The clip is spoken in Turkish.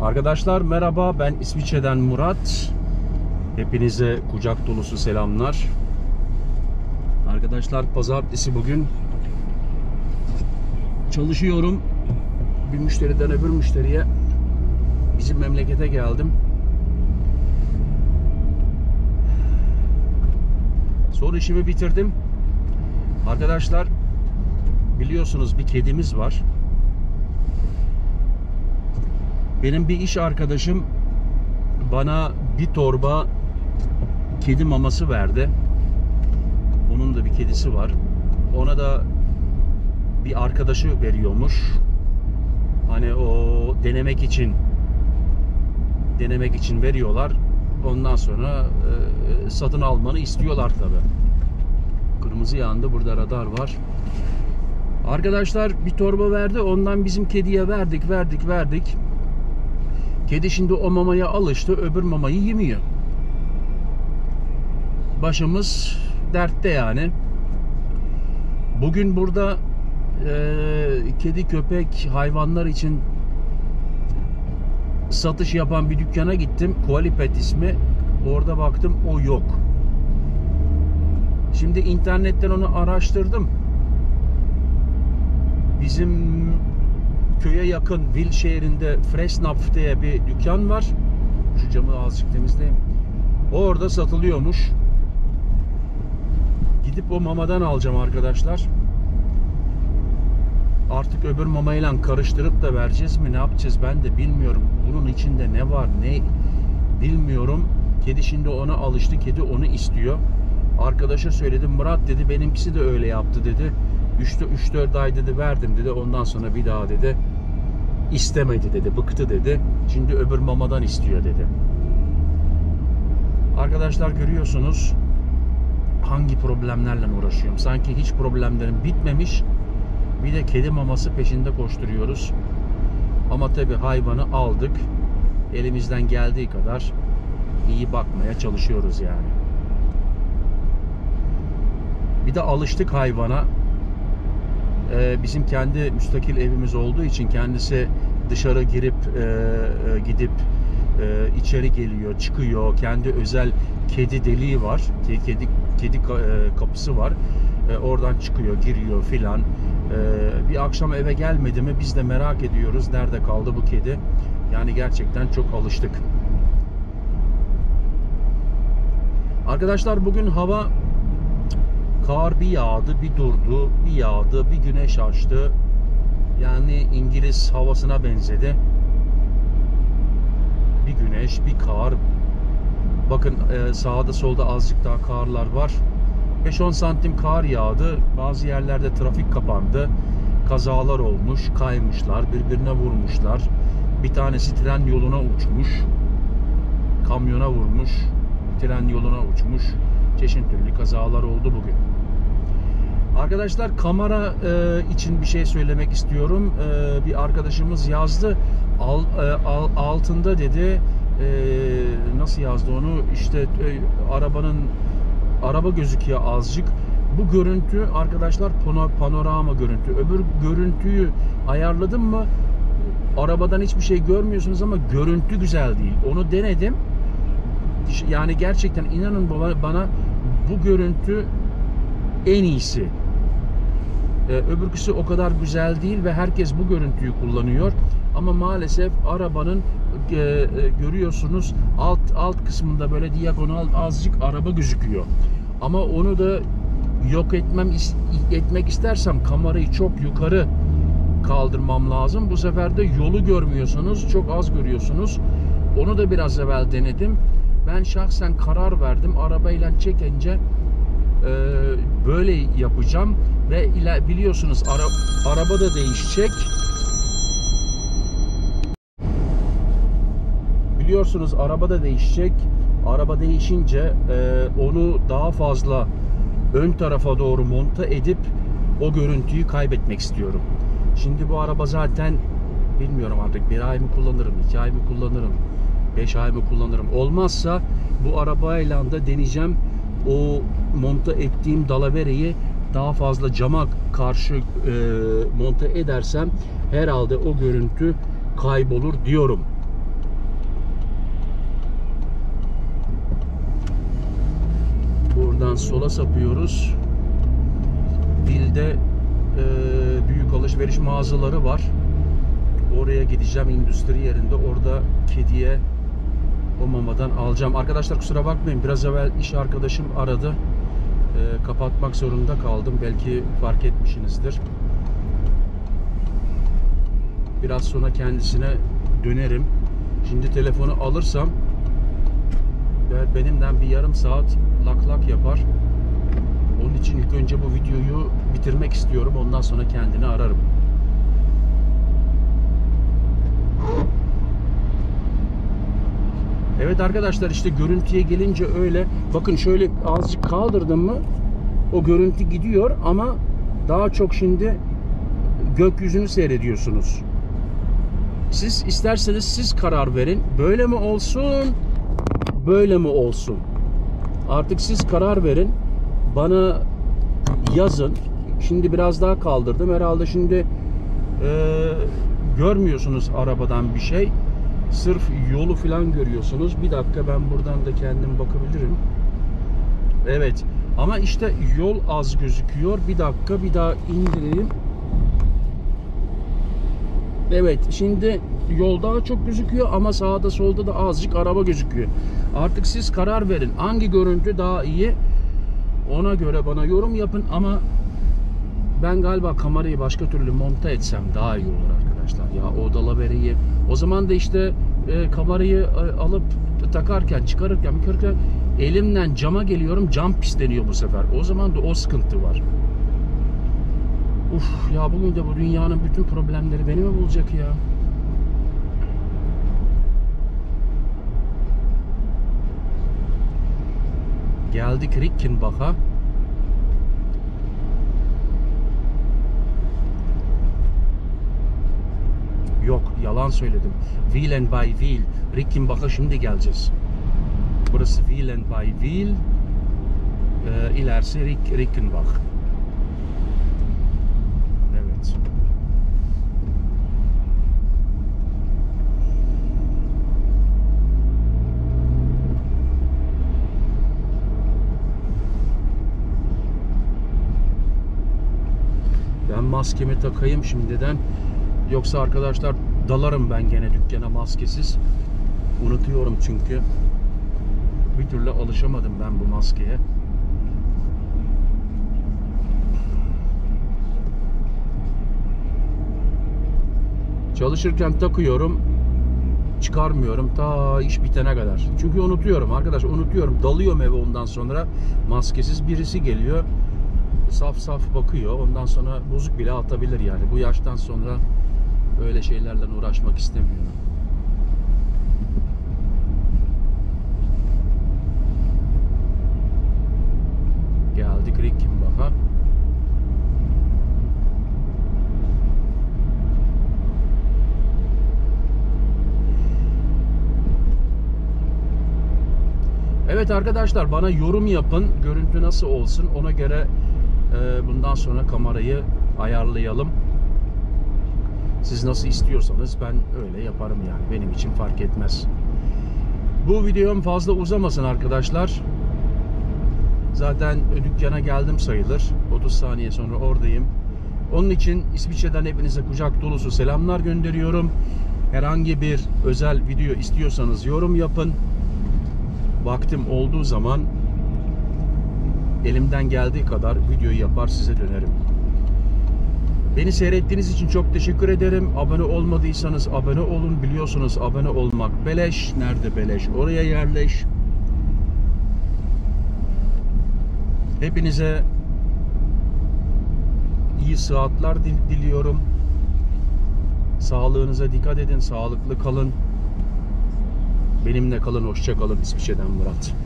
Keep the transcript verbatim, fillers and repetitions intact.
Arkadaşlar merhaba, ben İsviçre'den Murat. Hepinize kucak dolusu selamlar. Arkadaşlar pazartesi bugün. Çalışıyorum. Bir müşteriden öbür müşteriye bizim memlekete geldim. Son işimi bitirdim. Arkadaşlar biliyorsunuz bir kedimiz var. Benim bir iş arkadaşım bana bir torba kedi maması verdi. Onun da bir kedisi var. Ona da bir arkadaşı veriyormuş. Hani o denemek için denemek için veriyorlar. Ondan sonra e, satın almanı istiyorlar tabi. Kırmızı yandı. Burada radar var. Arkadaşlar bir torba verdi. Ondan bizim kediye verdik, verdik, verdik. Kedi şimdi o mamaya alıştı. Öbür mamayı yemiyor. Başımız dertte yani. Bugün burada e, kedi, köpek, hayvanlar için satış yapan bir dükkana gittim. Qualipet ismi. Orada baktım o yok. Şimdi internetten onu araştırdım. Bizim köye yakın Wil şehrinde Fresnapf diye bir dükkan var. Şu camı azıcık temizleyeyim. Orada satılıyormuş. Gidip o mamadan alacağım arkadaşlar. Artık öbür mamayla karıştırıp da vereceğiz mi? Ne yapacağız? Ben de bilmiyorum. Bunun içinde ne var? Ne bilmiyorum. Kedi şimdi ona alıştı. Kedi onu istiyor. Arkadaşa söyledim. Murat dedi benimkisi de öyle yaptı dedi. üç dört ay dedi verdim dedi. Ondan sonra bir daha dedi istemedi dedi. Bıktı dedi. Şimdi öbür mamadan istiyor dedi. Arkadaşlar görüyorsunuz hangi problemlerle uğraşıyorum. Sanki hiç problemlerim bitmemiş. Bir de kedi maması peşinde koşturuyoruz. Ama tabii hayvanı aldık. Elimizden geldiği kadar iyi bakmaya çalışıyoruz yani. Bir de alıştık hayvana. Ee, bizim kendi müstakil evimiz olduğu için kendisi dışarı girip e, gidip e, içeri geliyor, çıkıyor. Kendi özel kedi deliği var. Kedi kedi kapısı var. E, oradan çıkıyor, giriyor filan. E, bir akşam eve gelmedi mi biz de merak ediyoruz. Nerede kaldı bu kedi? Yani gerçekten çok alıştık. Arkadaşlar bugün hava kar bir yağdı, bir durdu, bir yağdı, bir güneş açtı. Yani İngiliz havasına benzedi. Bir güneş, bir kar. Bakın e, sağda solda azıcık daha karlar var. beş on santim kar yağdı. Bazı yerlerde trafik kapandı. Kazalar olmuş, kaymışlar, birbirine vurmuşlar. Bir tanesi tren yoluna uçmuş. Kamyona vurmuş. Tren yoluna uçmuş. Çeşitli türlü kazalar oldu bugün. Arkadaşlar kamera e, için bir şey söylemek istiyorum. E, bir arkadaşımız yazdı. Al, e, al, altında dedi. E, nasıl yazdı onu? İşte e, arabanın araba gözüküyor azıcık. Bu görüntü arkadaşlar panorama görüntü. Öbür görüntüyü ayarladım mı? Arabadan hiçbir şey görmüyorsunuz ama görüntü güzel değil. Onu denedim. Yani gerçekten inanın bana bu görüntü en iyisi. Ee, öbürküsü o kadar güzel değil ve herkes bu görüntüyü kullanıyor. Ama maalesef arabanın e, e, görüyorsunuz alt alt kısmında böyle diagonal azıcık araba gözüküyor. Ama onu da yok etmem etmek istersem kamerayı çok yukarı kaldırmam lazım. Bu sefer de yolu görmüyorsunuz. Çok az görüyorsunuz. Onu da biraz evvel denedim. Ben şahsen karar verdim. Arabayla çekince e, böyle yapacağım ve ila, biliyorsunuz ara, araba da değişecek. Biliyorsunuz araba da değişecek. Araba değişince e, onu daha fazla ön tarafa doğru monte edip o görüntüyü kaybetmek istiyorum. Şimdi bu araba zaten bilmiyorum artık bir ay mı kullanırım, iki ay mı kullanırım, beş ay mı kullanırım. Olmazsa bu arabayla da deneyeceğim. O monte ettiğim dalavereyi daha fazla cama karşı e, monte edersem herhalde o görüntü kaybolur diyorum. Buradan sola sapıyoruz. Vil'de e, büyük alışveriş mağazaları var. Oraya gideceğim, endüstri yerinde. Orada kediye o mamadan alacağım. Arkadaşlar kusura bakmayın. Biraz evvel iş arkadaşım aradı. E, kapatmak zorunda kaldım. Belki fark etmişsinizdir. Biraz sonra kendisine dönerim. Şimdi telefonu alırsam benimden bir yarım saat lak lak yapar. Onun için ilk önce bu videoyu bitirmek istiyorum. Ondan sonra kendini ararım. Evet arkadaşlar, işte görüntüye gelince öyle. Bakın şöyle azıcık kaldırdım mı o görüntü gidiyor ama daha çok şimdi gökyüzünü seyrediyorsunuz. Siz isterseniz siz karar verin. Böyle mi olsun? Böyle mi olsun? Artık siz karar verin. Bana yazın. Şimdi biraz daha kaldırdım. Herhalde şimdi e, görmüyorsunuz arabadan bir şey. Sırf yolu falan görüyorsunuz. Bir dakika, ben buradan da kendim bakabilirim. Evet. Ama işte yol az gözüküyor. Bir dakika, bir daha indireyim. Evet. Şimdi yol daha çok gözüküyor ama sağda solda da azıcık araba gözüküyor. Artık siz karar verin. Hangi görüntü daha iyi? Ona göre bana yorum yapın ama ben galiba kamerayı başka türlü monte etsem daha iyi olur arkadaşlar. Ya o dalaveriyi. O zaman da işte e, kamerayı e, alıp takarken, çıkarırken, çıkarırken elimden cama geliyorum. Cam pisleniyor bu sefer. O zaman da o sıkıntı var. Uf ya, bugün de bu dünyanın bütün problemleri beni mi bulacak ya? Geldik Rickenbach'a. Yok, yalan söyledim. Wielen bei Wil. Rickenbach'a şimdi geleceğiz. Burası Wielen bei Wil. Ee, ilerisi Rick, Rickenbach. Evet. Ben maskemi takayım şimdiden. Yoksa arkadaşlar dalarım ben gene dükkana maskesiz. Unutuyorum çünkü. Bir türlü alışamadım ben bu maskeye. Çalışırken takıyorum. Çıkarmıyorum ta iş bitene kadar. Çünkü unutuyorum arkadaş, unutuyorum. Dalıyorum eve ondan sonra. Maskesiz birisi geliyor. Saf saf bakıyor. Ondan sonra bozuk bile atabilir yani. Bu yaştan sonra öyle şeylerle uğraşmak istemiyorum. Geldik Rickenbach'a. Evet arkadaşlar, bana yorum yapın. Görüntü nasıl olsun? Ona göre e, bundan sonra kamerayı ayarlayalım. Siz nasıl istiyorsanız ben öyle yaparım yani. Benim için fark etmez. Bu videom fazla uzamasın arkadaşlar. Zaten dükkana geldim sayılır. otuz saniye sonra oradayım. Onun için İsviçre'den hepinize kucak dolusu selamlar gönderiyorum. Herhangi bir özel video istiyorsanız yorum yapın. Vaktim olduğu zaman elimden geldiği kadar videoyu yapar size dönerim. Beni seyrettiğiniz için çok teşekkür ederim. Abone olmadıysanız abone olun. Biliyorsunuz abone olmak beleş. Nerede beleş? Oraya yerleş. Hepinize iyi sıhhatler diliyorum. Sağlığınıza dikkat edin. Sağlıklı kalın. Benimle kalın. Hoşça kalın. İsviçre'den Murat.